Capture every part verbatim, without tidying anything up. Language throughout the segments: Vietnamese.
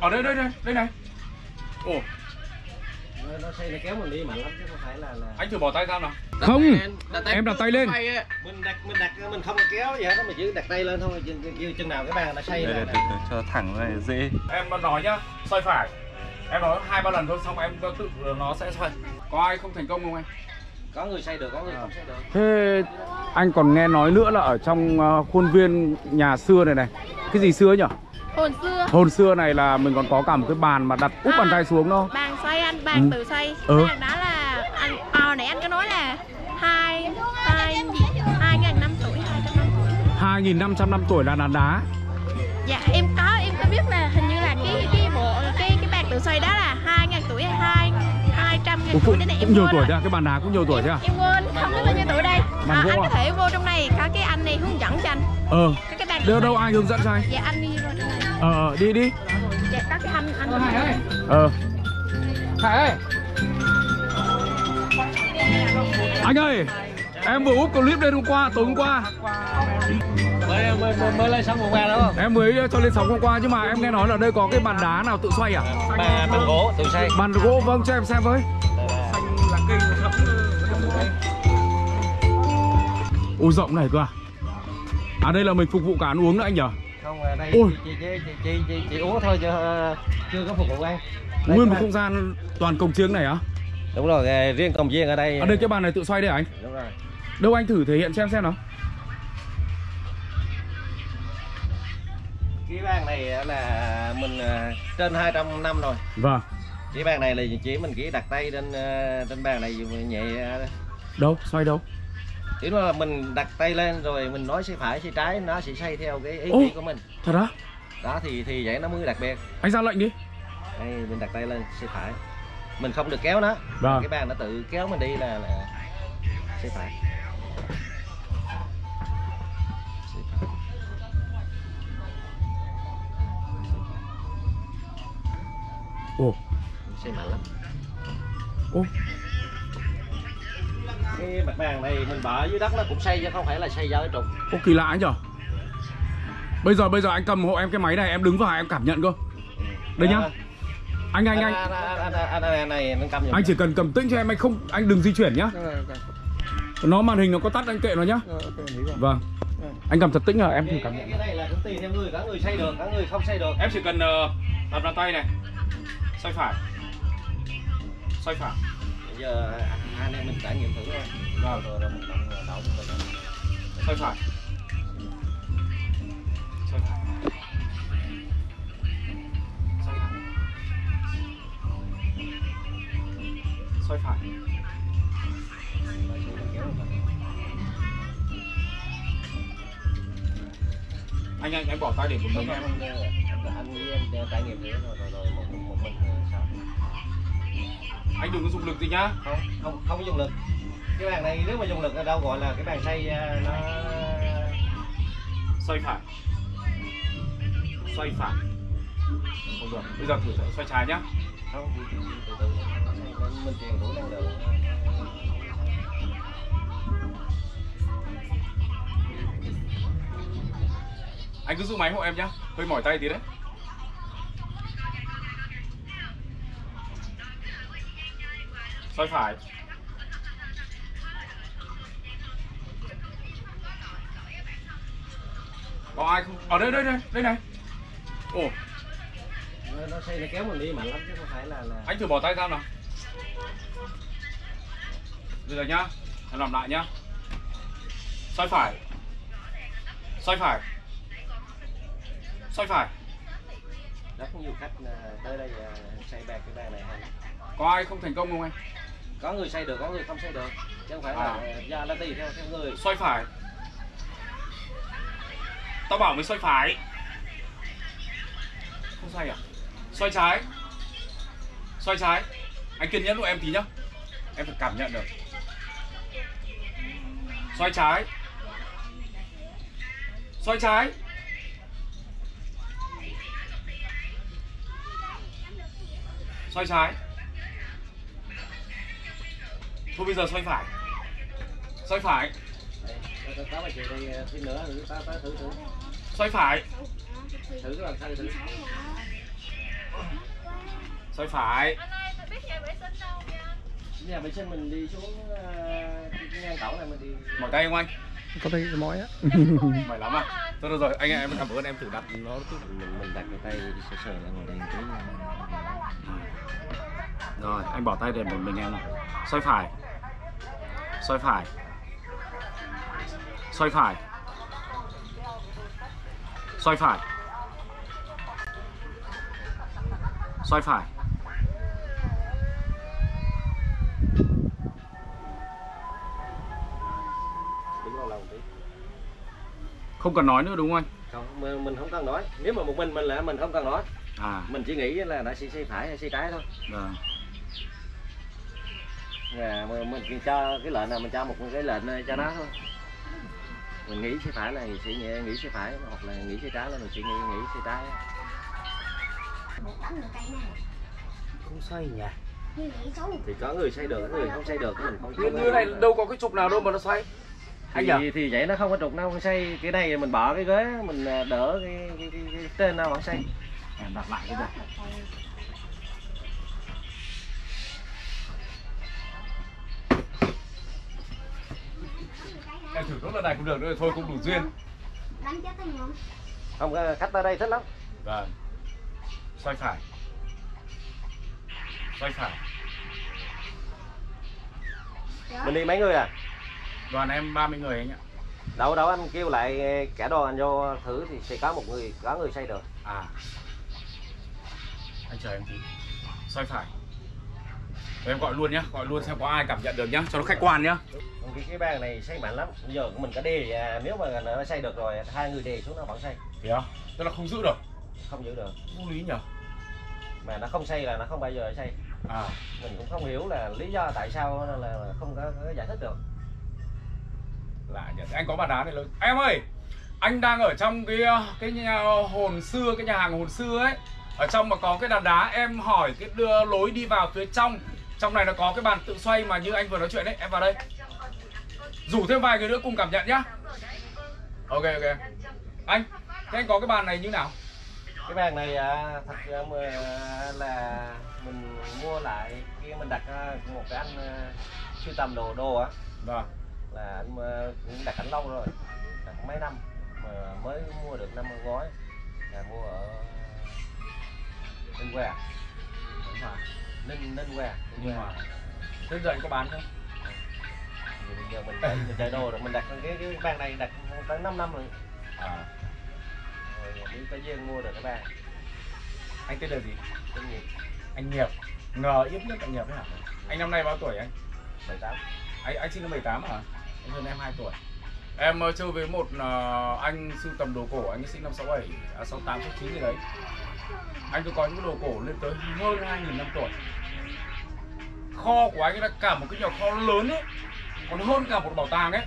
Ở đây đây đây đây này. Ồ, nó xây nó kéo mình đi mạnh lắm chứ không phải là, là... anh thử bỏ tay ra nào. Không, em đặt tay lên. Mình đặt mình đặt mình không kéo gì hết đó, mình chỉ đặt tay lên thôi, kêu chừng nào cái bàn nó xây là, là... cho thẳng này dễ. Em nói nhá, xoay phải. Em nói hai ba lần thôi xong em tự nó sẽ xoay. Có ai không thành công không anh? Có người xây được, có người không xây được. Thế anh còn nghe nói nữa là ở trong khuôn viên nhà xưa này này, cái gì xưa nhỉ? Hồn xưa. Hồn xưa này là mình còn có cả một cái bàn mà đặt úp à, bàn tay xuống đó. Bàn xoay anh, bàn ừ. tự xoay. Ừ. Bàn đó là anh à, nãy anh có nói là hai hai gì? hai nghìn năm tuổi, hai trăm năm tuổi. hai nghìn năm trăm năm tuổi là đàn đá. Dạ em có em có biết là hình như là cái cái bộ cái cái bàn tự xoay đó là hai nghìn tuổi hay hai hai trăm nghìn tuổi đấy này em. Cũng nhiều tuổi chưa? Cái bàn đá cũng nhiều tuổi chưa? Em quên không biết bao nhiêu tuổi đây. À, anh có thể vô trong này có cái anh này hướng dẫn cho anh. Ờ. Cái, cái bàn đâu đâu ai hướng dẫn cho anh? Dạ anh đi vào trong này. Ờ đi đi. Dạ có cái anh anh. Hải ơi. Ờ. Hải ơi. Anh ơi, em vừa úp clip lên hôm qua, tối hôm qua. Mới mới mới, mới lên sóng hôm qua đúng không? Em mới cho lên sóng hôm qua chứ mà em nghe nói là đây có cái bàn đá nào tự xoay à? Bàn bàn gỗ tự xoay. Bàn gỗ vâng, cho em xem với. Ôi rộng này cơ à? À đây là mình phục vụ cả ăn uống nữa anh nhỉ? Không, ở đây Ôi. Chị, chị, chị, chị, chị, chị uống thôi chứ chưa có phục vụ ăn. Đây Nguyên một không gian toàn cồng chiêng này á? Đúng rồi, riêng cồng chiêng ở đây. Ở đây cái bàn này tự xoay đây anh? Đúng rồi. Đâu anh thử thể hiện xem xem nào. Cái bàn này là mình trên hai trăm năm rồi. Vâng. Cái bàn này là chỉ mình chỉ đặt tay trên trên bàn này nhẹ. Đâu, xoay đâu? Chỉ là mình đặt tay lên rồi mình nói xoay phải xoay trái nó sẽ xoay theo cái ý nghĩ của mình. Thật á? Đó thì thì vậy nó mới đặc biệt. Anh ra lệnh đi. Đây mình đặt tay lên xoay phải. Mình không được kéo nó. Vâng. Cái bàn nó tự kéo mình đi là là xoay phải. Ồ. Xoay mạnh lắm. Ồ. Cái mặt bàn này mình bỏ dưới đất nó cũng xây chứ không phải là xây do cái trục. Ô kỳ lạ anh nhở. Bây giờ bây giờ anh cầm hộ em cái máy này, em đứng vào em cảm nhận cơ. Đây nhá. Anh anh anh. Anh này nó cầm. Anh chỉ cần cầm tĩnh cho em, anh không anh đừng di chuyển nhá. Nó màn hình nó có tắt anh kệ nó nhá. Vâng. Anh cầm thật tĩnh rồi em thử cảm nhận. Cái này là cũng tùy theo người, có người xây được, có người không xây được. Em chỉ cần uh, đặt vào tay này. Xoay phải. Xoay phải. Bây giờ anh em mình trải nghiệm thử thôi. Rồi rồi rồi mình động đậu mình. Xoay phải. Xoay phải. Xoay phải. Xoay phải. Anh anh anh bỏ tay để một mình em. Anh với em trải nghiệm thử rồi rồi rồi một một mình sao? Anh đừng có dùng lực gì nhá. Không không không có dùng lực. Cái bàn này nếu mà dùng lực ở đâu gọi là cái bàn xây nó xoay phải. Xoay phải. Không được. Bây giờ thử xoay trái nhá. Không, từ từ mình truyền đủ năng lượng. Anh cứ giữ máy hộ em nhá. Hơi mỏi tay tí đấy. Xoay phải. Có ai không? Ở đây đây đây đây này. Ồ. Nó, nó xây nó kéo mình đi mạnh lắm chứ không phải là là. Anh thử bỏ tay ra nào. Bây giờ nhá. Em làm lại nhá. Xoay phải. Xoay phải. Xoay phải. Rất nhiều khách tới đây xây bàn cái bàn này hay. Có ai không thành công không anh? Có người xây được, có người không xây được. Chứ không phải là à. do là tùy theo theo người. Xoay phải. Tao bảo mới xoay phải. Không xoay à? Xoay trái. Xoay trái. Anh kiên nhẫn của em tí nhá. Em phải cảm nhận được. Xoay trái. Xoay trái. Xoay trái. Thôi bây giờ xoay phải. Xoay phải. Thử Xoay phải. thử làm sao thử. xoay phải. Anh ơi, tôi biết nhà vệ sinh đâu nha. Nhà vệ sinh mình đi xuống uh, cái ngang cổng này mình đi. Mỏi tay không anh? Có thấy cái mỏi á. Mỏi lắm à? Thôi được rồi, anh em cảm ơn em thử đặt nó chút. Mình mình đặt cái tay sờ sờ ra ngồi đây một tí. Rồi, anh bỏ tay để một mình em nào. Xoay phải. Xoay phải. Xoay phải. Xoay phải. Xoay phải. Đứng vào lòng tí. Không cần nói nữa đúng không anh? Không, mình, mình không cần nói. Nếu mà một mình mình là mình không cần nói. À. Mình chỉ nghĩ là đã xoay phải hay xoay trái thôi. Vâng. Và mình cho cái lệnh là mình cho một cái lệnh cho nó thôi. Mình nghĩ xoay phải là sẽ nghĩ xoay phải, hoặc là nghĩ xoay trái là mình sẽ nghĩ nghĩ xoay trái. Không xoay nhỉ? Thì có người xoay được, có người không xoay được, mình không. Như, như này đâu có cái trục nào đâu mà nó xoay. Anh Thì, thì vậy nó không có trục đâu không xoay. Cái này mình bỏ cái ghế mình đỡ cái, cái, cái, cái trên đâu không xoay. Em đặt lại cái này. Em thử nốt lần này cũng được nữa thôi, cũng đủ duyên. Không, cắt ra đây thích lắm. Vâng. Xoay phải. Xoay phải. Mình đi mấy người à? Đoàn em ba mươi người anh ạ. Đâu đâu anh kêu lại cả đoàn anh vô thử thì sẽ có một người, có người xoay được. À. Anh chờ em tí. Xoay phải. Rồi em gọi luôn nhá, gọi luôn xem có ai cảm nhận được nhá, cho nó khách quan nhá. Cái cái bàn này xoay mạnh lắm. Bây giờ mình có đè, à, nếu mà nó xoay được rồi hai người đè xuống nó vẫn xoay. Thì đó, tức là không giữ được. Không giữ được. Vô lý nhỉ. Mà nó không xoay là nó không bao giờ xoay. À. Mình cũng không hiểu là lý do tại sao là không có, có giải thích được. Lạ nhỉ. Anh có bàn đá này lớn. Em ơi, anh đang ở trong cái cái nhà hồn xưa, cái nhà hàng hồn xưa ấy. Ở trong mà có cái đàn đá, em hỏi cái đưa lối đi vào phía trong. Trong này nó có cái bàn tự xoay mà như anh vừa nói chuyện đấy, em vào đây. Rủ thêm vài người nữa cùng cảm nhận nhá. Ok ok. Anh, thế anh có cái bàn này như nào? Cái bàn này à, thật ra là mình mua lại khi mình đặt một cái anh sưu tầm đồ đồ á. Vâng. Là anh cũng đặt ảnh lâu rồi, đặt mấy năm mà mới mua được năm ngoái, là mua ở Ninh Hòa. Ninh Ninh Hòa. Nhưng mà thế giờ anh có bán không? Thì bây giờ mình chạy, mình chạy đồ rồi mình đặt cái cái bàn này đặt tới năm năm rồi. À. Rồi mới có duyên mua được cái bàn. Anh tên là gì? Tên Nghiệp. Anh Nghiệp. Ngờ ít nhất anh Nghiệp đấy hả? Anh năm nay bao tuổi anh? bảy tám. Anh anh sinh năm bảy tám hả? Anh hơn em hai tuổi. Em uh, chơi với một uh, anh sưu tầm đồ cổ, anh ấy sinh năm sáu bảy, à, sáu tám, sáu chín gì đấy. Anh tôi có những đồ cổ lên tới hơn hai nghìn năm tuổi. Kho của anh ấy là cả một cái nhà kho lớn ấy, còn hơn cả một bảo tàng ấy.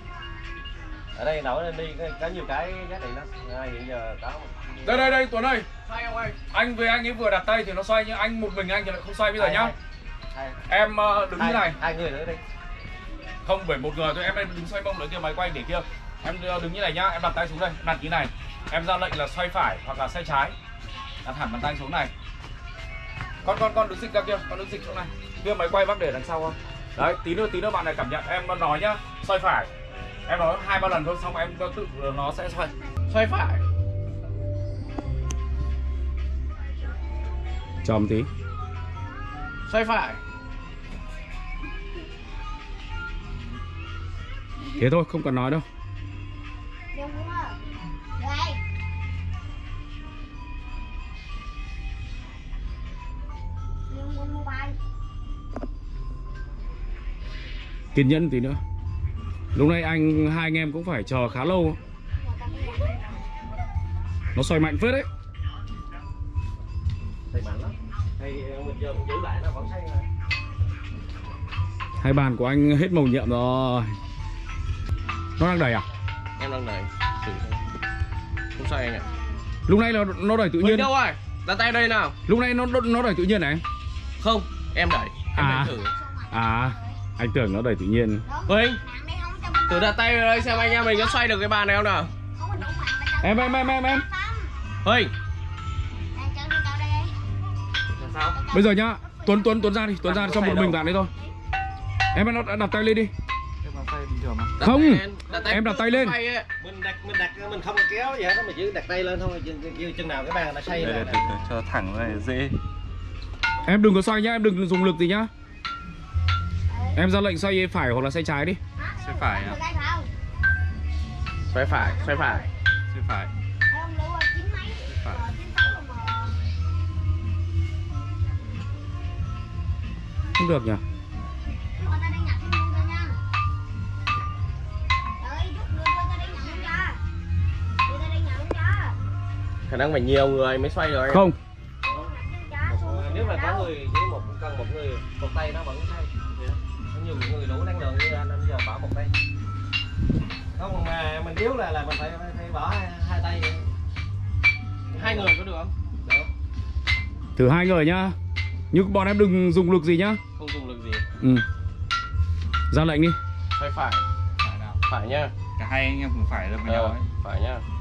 Ở đây nổi lên đi có nhiều cái giá trị lắm. À, hiện giờ có một... Đây đây đây Tuấn ơi. Xoay không anh? Anh với anh ấy vừa đặt tay thì nó xoay, nhưng anh một mình anh thì lại không xoay bây giờ nhá. Hai. Em uh, đứng hai, như này. Hai người nữa đi. Không, bởi một người thôi, em em đứng xoay mông nữa kia, máy quay để kia. Em đứng như này nhá, em đặt tay xuống đây, em đặt như này. Em ra lệnh là xoay phải hoặc là xoay trái. Đặt hẳn bàn tay xuống này. Con con con đứng dịch ra kia, con đứng dịch xuống này. Kia máy quay bác để đằng sau không? Đấy, tí nữa tí nữa bạn này cảm nhận, em nói nhá, xoay phải. Em nói hai ba lần thôi, xong em tự nó sẽ xoay. Xoay phải. Cho một tí. Xoay phải. Thế thôi, không cần nói đâu. Kiên nhẫn tí nữa. Lúc này anh hai anh em cũng phải chờ khá lâu. Nó xoay mạnh phết đấy. Xoay mạnh lắm. Thì mình giờ mình giữ lại nó vẫn xoay mà. Hai bàn của anh hết màu nhiệm rồi. Nó đang đẩy à? Em đang đẩy. Không xoay anh ạ. Lúc này là nó đẩy tự nhiên. Mình đâu rồi? Đặt tay đây nào. Lúc này nó nó đẩy tự nhiên này. Không, em đẩy. Em À. đẩy thử. À, anh tưởng nó đẩy tự nhiên. Huynh, thử đặt tay vào đây xem anh em mình có xoay được cái bàn này không nào. Em em em em em. Huynh. Đang chân đi đâu đây? Sao? Bây giờ nhá, Tuấn Tuấn Tuấn ra đi, Tuấn ra cho một mình bạn đấy thôi. Em nó đặt tay lên đi. Không, em đặt tay lên. Mình đặt mình đặt mình không kéo vậy đó, mình chỉ đặt tay lên thôi, kêu chừng nào cái bàn nó xoay lên cho thẳng này dễ. Em đừng có xoay nhá, em đừng dùng lực gì nhá. Em ra lệnh xoay phải hoặc là xoay trái đi. Xoay phải à? xoay phải, xoay phải. Xoay phải. Xoay phải. Không được nhỉ? Khả năng phải nhiều người mới xoay được. Không. Nếu mà có người với một cần một người một tay nó vẫn xoay. Có nhiều người đủ năng lượng như anh bây giờ bỏ một tay. Không mà mình yếu là là mình phải phải bỏ hai, hai tay. Hai người có được không? Được. Thử hai người nhá. Nhưng bọn em đừng dùng lực gì nhá. Không dùng lực gì. Ừ. Ra lệnh đi. Xoay phải. Phải nào? Phải nha. Cả hai anh em cùng phải được với nhau ấy. Phải nha.